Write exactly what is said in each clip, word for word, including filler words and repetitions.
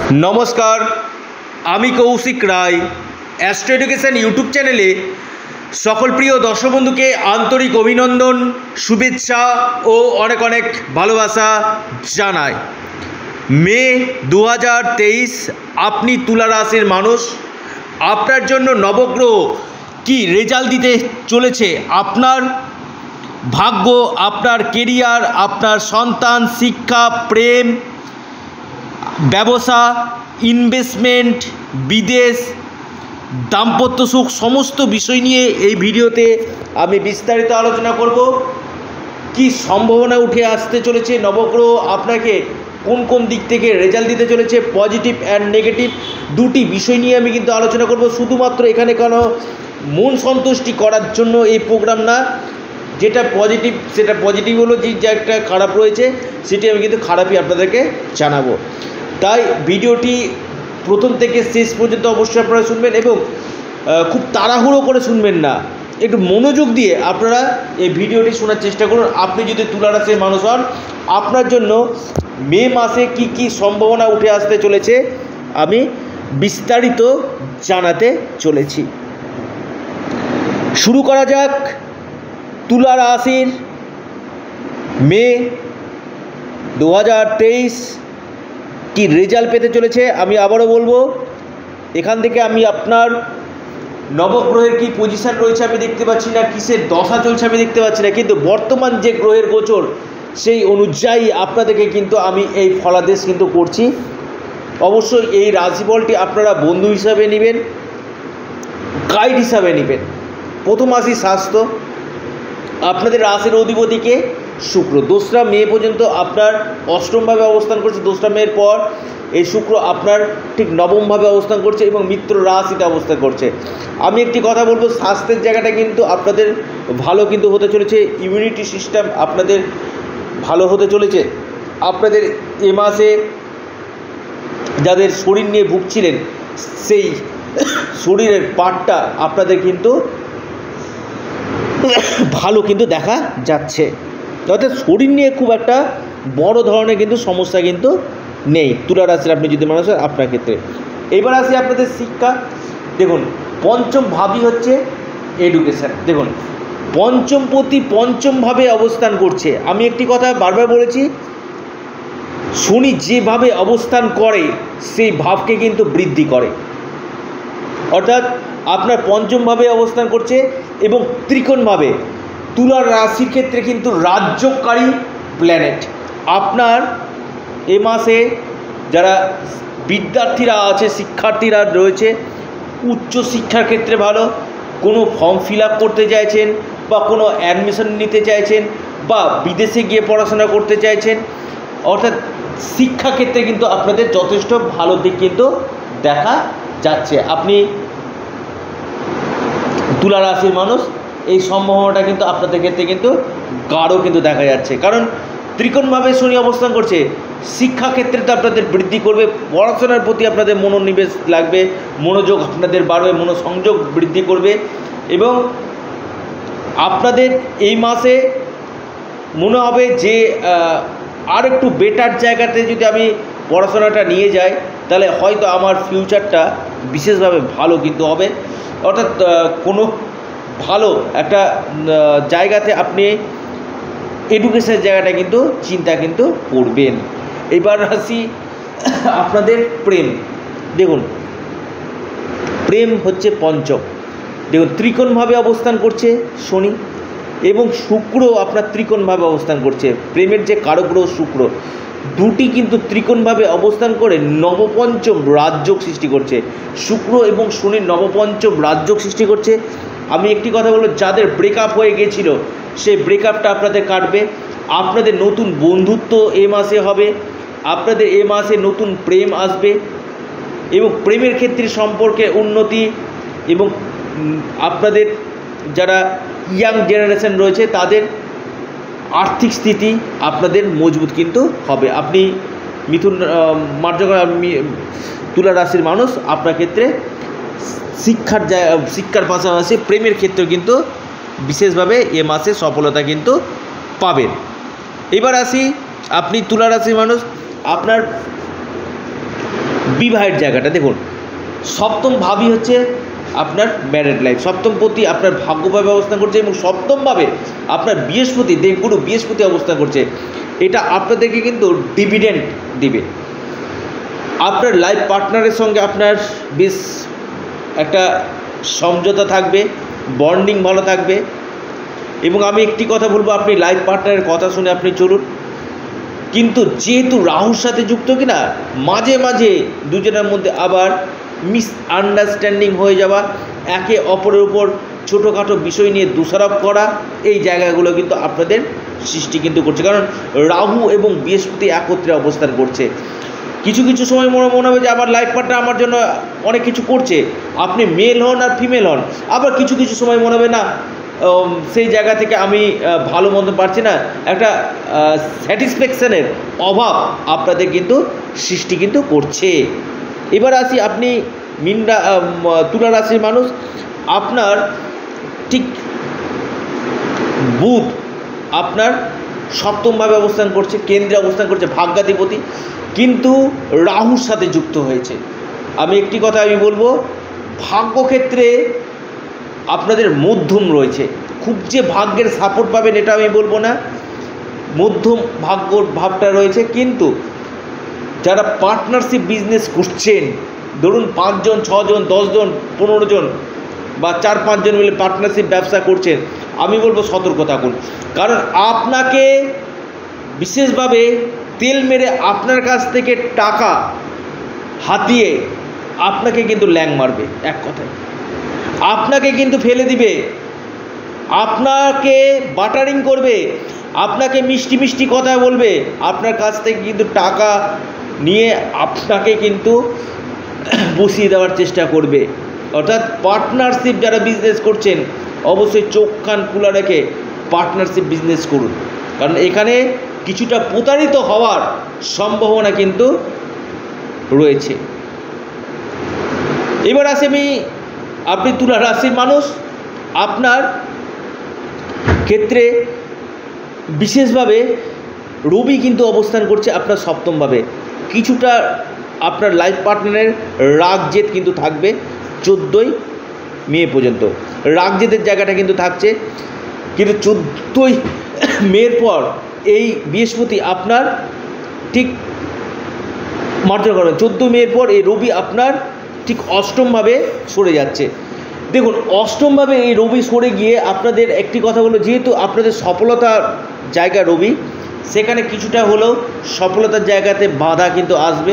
नमस्कार आमी Kaushik Roy Astro Education YouTube चैनेले सकल प्रिय दर्शक बंधुके आंतरिक अभिनंदन शुभेच्छा और अनेक अनेक भालोबासा जानाई। मे दो हज़ार तेईस आपनी तुला राशिर मानुष आपनार जन्य नवग्रह की रेजाल्ट दीते चलेछे। आपनार भाग्य, आपनार केरियार, आपनार सन्तान, शिक्षा, प्रेम, व्यवसा, इनभेस्टमेंट, विदेश, दाम्पत्य सुख समस्त विषय निये এই ভিডিওতে আমি বিস্তারিত আলোচনা করব। কি সম্ভাবনা উঠে আসতে চলেছে, নবগ্রহ আপনাকে কোন কোন দিক থেকে রেজাল্ট দিতে চলেছে, পজিটিভ অ্যান্ড নেগেটিভ দুটি বিষয় নিয়ে আমি কিন্তু আলোচনা করব। শুধুমাত্র এখানে কোনো মন সন্তুষ্টি করার জন্য এই প্রোগ্রাম না, যেটা পজিটিভ সেটা পজিটিভ হলো, যে একটা খারাপ রয়েছে সেটি আমি কিন্তু খারাপই আপনাদেরকে জানাবো। তাই ভিডিওটি প্রথম থেকে শেষ পর্যন্ত অবশ্যই আপনারা শুনবেন এবং খুব তাড়াহুড়ো করে শুনবেন না, একটু মনোযোগ দিয়ে আপনারা এই ভিডিওটি শোনার চেষ্টা করুন। আপনি যদি তুলা রাশির মানুষ হন, আপনার জন্য মে মাসে কি কি সম্ভাবনা উঠে আসতে চলেছে আমি বিস্তারিত জানাতে চলেছি। শুরু করা যাক। তুলা রাশির মে দু হাজার তেইশ কি রেজাল্ট পেতে চলেছে আমি আবারও বলবো। এখান থেকে আমি আপনার নবগ্রহের কি পজিশন রয়েছে আমি দেখতে পাচ্ছি না, কিসের দশা চলছে আমি দেখতে পাচ্ছি না, কিন্তু বর্তমান যে গ্রহের গোচর সেই অনুযায়ী আপনাদেরকে কিন্তু আমি এই ফলাদেশ কিন্তু করছি। অবশ্যই এই রাশিফলটি আপনারা বন্ধু হিসাবে নেবেন, গাইড হিসাবে নেবেন। প্রথম আসি স্বাস্থ্য। আপনাদের রাশির অধিপতিকে শুক্র দোসরা মে পর্যন্ত আপনার অষ্টমভাবে অবস্থান করছে। দোসরা মের পর এই শুক্র আপনার ঠিক নবমভাবে অবস্থান করছে এবং মিত্র রাশিতে অবস্থান করছে। আমি একটি কথা বলবো, স্বাস্থ্যের জায়গাটা কিন্তু আপনাদের ভালো কিন্তু হতে চলেছে। ইমিউনিটি সিস্টেম আপনাদের ভালো হতে চলেছে। আপনাদের এ মাসে যাদের শরীর নিয়ে ভুগছিলেন সেই শরীরের পার্টটা আপনাদের কিন্তু ভালো কিন্তু দেখা যাচ্ছে, অর্থাৎ শরীর নিয়ে খুব একটা বড় ধরনের কিন্তু সমস্যা কিন্তু নেই তুলা রাশির আপনি যদি মানুষ আপনার ক্ষেত্রে। এবার আসি আপনাদের শিক্ষা। দেখুন পঞ্চম ভাবই হচ্ছে এডুকেশান। দেখুন পঞ্চমপতি পঞ্চমভাবে অবস্থান করছে। আমি একটি কথা বারবার বলেছি, শনি যেভাবে অবস্থান করে সেই ভাবকে কিন্তু বৃদ্ধি করে, অর্থাৎ আপনার পঞ্চমভাবে অবস্থান করছে এবং ত্রিকোণভাবে। তুলার রাশির ক্ষেত্রে কিন্তু রাজ্যকারী প্ল্যানেট। আপনার এ মাসে যারা বিদ্যার্থীরা আছে, শিক্ষার্থীরা রয়েছে, উচ্চ শিক্ষার ক্ষেত্রে ভালো, কোনো ফর্ম ফিল আপ করতে চাইছেন বা কোনো অ্যাডমিশন নিতে চাইছেন বা বিদেশে গিয়ে পড়াশোনা করতে চাইছেন, অর্থাৎ শিক্ষাক্ষেত্রে কিন্তু আপনাদের যথেষ্ট ভালো দিক কিন্তু দেখা যাচ্ছে। আপনি তুলা রাশির মানুষ এই সম্ভাবনাটা কিন্তু আপনাদের ক্ষেত্রে কিন্তু গাঢ় কিন্তু দেখা যাচ্ছে, কারণ ত্রিকোণভাবে শনি অবস্থান করছে। শিক্ষাক্ষেত্রে তো আপনাদের বৃদ্ধি করবে, পড়াশোনার প্রতি আপনাদের মনোনিবেশ লাগবে, মনোযোগ আপনাদের বাড়বে, মনোসংযোগ বৃদ্ধি করবে এবং আপনাদের এই মাসে মনে হবে যে আর একটু বেটার জায়গাতে যদি আমি পড়াশোনাটা নিয়ে যাই তাহলে হয়তো আমার ফিউচারটা বিশেষভাবে ভালো কিন্তু হবে, অর্থাৎ কোনো ভালো একটা জায়গাতে আপনি এডুকেশনের জায়গাটা কিন্তু চিন্তা কিন্তু করবেন। এবার আসি আপনাদের প্রেম। দেখুন প্রেম হচ্ছে পঞ্চম। দেখুন ত্রিকোণভাবে অবস্থান করছে শনি এবং শুক্র আপনার ত্রিকোণভাবে অবস্থান করছে। প্রেমের যে কারগ্রহ শুক্র দুটি কিন্তু ত্রিকোণভাবে অবস্থান করে নবপঞ্চম রাজযোগ সৃষ্টি করছে। শুক্র এবং শনির নবপঞ্চম রাজযোগ সৃষ্টি করছে। আমি একটি কথা বলবো, যাদের ব্রেকআপ হয়ে গিয়েছিল সেই ব্রেকআপটা আপনাদের কাটবে। আপনাদের নতুন বন্ধুত্ব এ মাসে হবে, আপনাদের এ মাসে নতুন প্রেম আসবে এবং প্রেমের ক্ষেত্রে সম্পর্কে উন্নতি এবং আপনাদের যারা ইয়াং জেনারেশন রয়েছে তাদের আর্থিক স্থিতি আপনাদের মজবুত কিন্তু হবে। আপনি মিথুন মার্জকা তুলা রাশির মানুষ, আপনার ক্ষেত্রে শিক্ষার শিক্ষার পাশাপাশি প্রেমের ক্ষেত্রে কিন্তু বিশেষভাবে এ মাসে সফলতা কিন্তু পাবেন। এবার আসি আপনি তুলা রাশির মানুষ, আপনার বিবাহের জায়গাটা দেখুন, সপ্তম ভাবই হচ্ছে আপনার ম্যারেড লাইফ, সপ্তম পতি আপনার ভাগ্যভাবে অবস্থান করছে এবং সপ্তমভাবে আপনার বৃহস্পতি দেবগুরু বৃহস্পতি অবস্থান করছে। এটা আপনাদেরকে কিন্তু ডিভিডেন্ড দিবে। আপনার লাইফ পার্টনারের সঙ্গে আপনার বেশ একটা সমঝোতা থাকবে, বন্ডিং ভালো থাকবে। এবং আমি একটি কথা বলবো, আপনি লাইফ পার্টনারের কথা শুনে আপনি চলুন। কিন্তু যেহেতু রাহুর সাথে যুক্ত কিনা, মাঝে মাঝে দুজনের মধ্যে আবার মিস আন্ডারস্ট্যান্ডিং হয়ে যাওয়া, একে অপরের উপর ছোটোখাটো বিষয় নিয়ে দোষারোপ করা, এই জায়গাগুলো কিন্তু আপনাদের সৃষ্টি কিন্তু করছে। কারণ রাহু এবং বৃহস্পতি একত্রে অবস্থান করছে। কিছু কিছু সময় মনে মনে হবে যে আমার লাইফ পার্টনার আমার জন্য অনেক কিছু করছে, আপনি মেল হন আর ফিমেল হন। আবার কিছু কিছু সময় মনে হবে না, সেই জায়গা থেকে আমি ভালো মন্দ পারছি না, একটা স্যাটিসফ্যাকশানের অভাব আপনাদের কিন্তু সৃষ্টি কিন্তু করছে। এবার আসি, আপনি মীন তুলা রাশির মানুষ, আপনার ঠিক বুধ আপনার সপ্তমভাবে অবস্থান করছে, কেন্দ্রে অবস্থান করছে, ভাগ্যাধিপতি, কিন্তু রাহুর সাথে যুক্ত হয়েছে। আমি একটি কথা আমি বলবো, ভাগ্যক্ষেত্রে আপনাদের মধ্যম রয়েছে, খুব যে ভাগ্যের সাপোর্ট পাবেন এটা আমি বলবো না, মধ্যম ভাগ্য ভাবটা রয়েছে। কিন্তু যারা পার্টনারশিপ বিজনেস করছেন, ধরুন পাঁচজন, ছজন, দশজন, পনেরো জন বা চার পাঁচজন মিলে পার্টনারশিপ ব্যবসা করছেন, আমি বলবো সতর্ক থাকুন। কারণ আপনাকে বিশেষভাবে তেল মেরে আপনার কাছ থেকে টাকা হাতিয়ে আপনাকে কিন্তু ল্যাং মারবে, এক কথায় আপনাকে কিন্তু ফেলে দিবে, আপনাকে বাটারিং করবে, আপনাকে মিষ্টি মিষ্টি কথা বলবে, আপনার কাছ থেকে কিন্তু টাকা নিয়ে আপনাকে কিন্তু বসিয়ে দেওয়ার চেষ্টা করবে। অর্থাৎ পার্টনারশিপ যারা বিজনেস করছেন, অবশ্যই চোখ কান খোলা রেখে পার্টনারশিপ বিজনেস করুন, কারণ এখানে কিছুটা প্রতারিত হওয়ার সম্ভাবনা কিন্তু রয়েছে। এবার আসে আমি, আপনি তুলা রাশির মানুষ, আপনার ক্ষেত্রে বিশেষভাবে রবি কিন্তু অবস্থান করছে আপনার সপ্তমভাবে। কিছুটা আপনার লাইফ পার্টনারের রাগ জেদ কিন্তু থাকবে চোদ্দোই মে পর্যন্ত, রাগ জেদের জায়গাটা কিন্তু থাকছে। কিন্তু চোদ্দোই মের পর এই বৃহস্পতি আপনার ঠিক মার্জন করবেন, চোদ্দো মের পর এই রবি আপনার ঠিক অষ্টমভাবে সরে যাচ্ছে। দেখুন, অষ্টমভাবে এই রবি সরে গিয়ে আপনাদের একটি কথা হলো, যেহেতু আপনাদের সফলতার জায়গা রবি, সেখানে কিছুটা হলেও সফলতার জায়গাতে বাধা কিন্তু আসবে।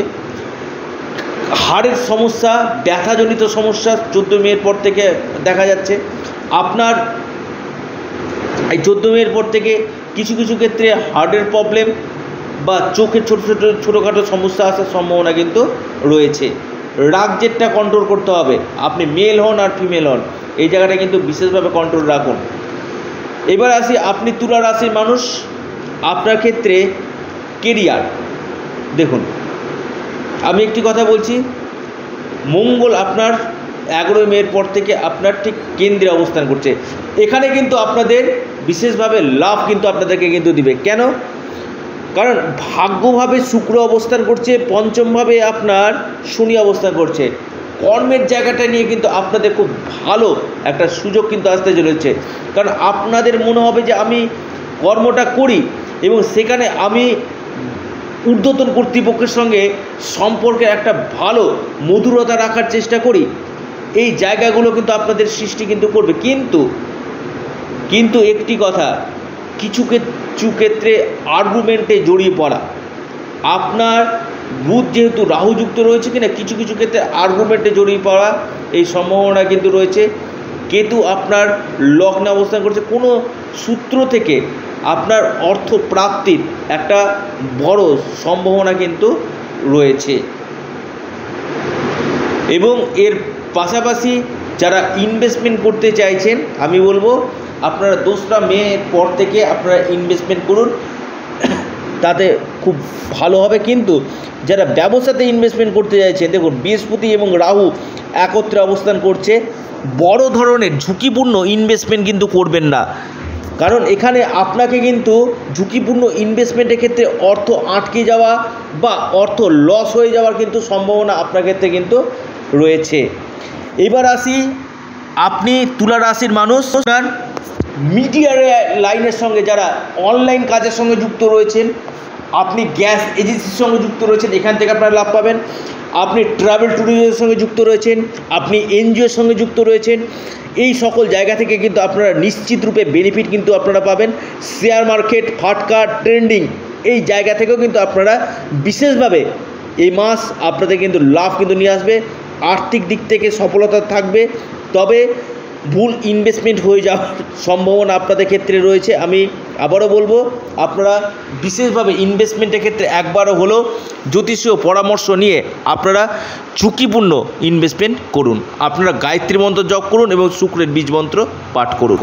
হাড়ের সমস্যা, ব্যথাজনিত সমস্যা চোদ্দো মের পর থেকে দেখা যাচ্ছে। আপনার এই চোদ্দো মের পর থেকে কিছু কিছু ক্ষেত্রে হার্টের প্রবলেম বা চোখের ছোটো ছোটো ছোটোখাটো সমস্যা আসার সম্ভাবনা কিন্তু রয়েছে। রাগ জেদটা কন্ট্রোল করতে হবে, আপনি মেল হন আর ফিমেল হন, এই জায়গাটা কিন্তু বিশেষভাবে কন্ট্রোল রাখুন। এবার আসি, আপনি তুলা রাশির মানুষ, আপনার ক্ষেত্রে কেরিয়ার দেখুন, আমি একটি কথা বলছি, মঙ্গল আপনার এগারোই মের পর থেকে আপনার ঠিক কেন্দ্রে অবস্থান করছে। এখানে কিন্তু আপনাদের বিশেষভাবে লাভ কিন্তু আপনাদেরকে কিন্তু দিবে। কেন? কারণ ভাগ্যভাবে শুক্র অবস্থান করছে, পঞ্চমভাবে আপনার শনি অবস্থান করছে। কর্মের জায়গাটা নিয়ে কিন্তু আপনাদের খুব ভালো একটা সুযোগ কিন্তু আসতে চলেছে। কারণ আপনাদের মনে হবে যে আমি কর্মটা করি এবং সেখানে আমি ঊর্ধ্বতন কর্তৃপক্ষের সঙ্গে সম্পর্কে একটা ভালো মধুরতা রাখার চেষ্টা করি, এই জায়গাগুলো কিন্তু আপনাদের সৃষ্টি কিন্তু করবে। কিন্তু কিন্তু একটি কথা, কিছু কিছু ক্ষেত্রে আর্গুমেন্টে জড়িয়ে পড়া, আপনার বুধ যেহেতু রাহুযুক্ত রয়েছে কিনা, কিছু কিছু ক্ষেত্রে আর্গুমেন্টে জড়িয়ে পড়া এই সম্ভাবনা কিন্তু রয়েছে। কেতু আপনার লগ্নে অবস্থান করছে, কোনো সূত্র থেকে আপনার অর্থ প্রাপ্তির একটা বড় সম্ভাবনা কিন্তু রয়েছে। এবং এর পাশাপাশি যারা ইনভেস্টমেন্ট করতে চাইছেন, আমি বলবো আপনারা দোসরা মে পর থেকে আপনারা ইনভেস্টমেন্ট করুন, তাতে খুব ভালো হবে। কিন্তু যারা ব্যবসাতে ইনভেস্টমেন্ট করতে চাইছেন, দেখুন বৃহস্পতি এবং রাহু একত্রে অবস্থান করছে, বড় ধরনের ঝুঁকিপূর্ণ ইনভেস্টমেন্ট কিন্তু করবেন না। কারণ এখানে আপনাকে কিন্তু ঝুঁকিপূর্ণ ইনভেস্টমেন্টের ক্ষেত্রে অর্থ আটকে যাওয়া বা অর্থ লস হয়ে যাওয়ার কিন্তু সম্ভাবনা আপনার ক্ষেত্রে কিন্তু রয়েছে। এবার আসি, আপনি তুলা রাশির মানুষ, মিডিয়া লাইনের সঙ্গে যারা অনলাইন কাজের সঙ্গে যুক্ত রয়েছেন, আপনি গ্যাস এজেন্সির সঙ্গে যুক্ত রয়েছেন, এখান থেকে আপনারা লাভ পাবেন। আপনি ট্রাভেল ট্যুরিজমের সঙ্গে যুক্ত রয়েছেন, আপনি এনজিওর সঙ্গে যুক্ত রয়েছেন, এই সকল জায়গা থেকে কিন্তু আপনারা নিশ্চিত রূপে বেনিফিট কিন্তু আপনারা পাবেন। শেয়ার মার্কেট, ফাটকা, ট্রেন্ডিং এই জায়গা থেকেও কিন্তু আপনারা বিশেষভাবে এই মাস আপনাদের কিন্তু লাভ কিন্তু নিয়ে আসবে। আর্থিক দিক থেকে সফলতা থাকবে, তবে ভুল ইনভেস্টমেন্ট হয়ে যাওয়ার সম্ভাবনা আপনাদের ক্ষেত্রে রয়েছে। আমি আবারও বলবো, আপনারা বিশেষভাবে ইনভেস্টমেন্টের ক্ষেত্রে একবারও হলেও জ্যোতিষীয় পরামর্শ নিয়ে আপনারা ঝুঁকিপূর্ণ ইনভেস্টমেন্ট করুন। আপনারা গায়ত্রী মন্ত্র জপ করুন এবং শুক্রের বীজ মন্ত্র পাঠ করুন।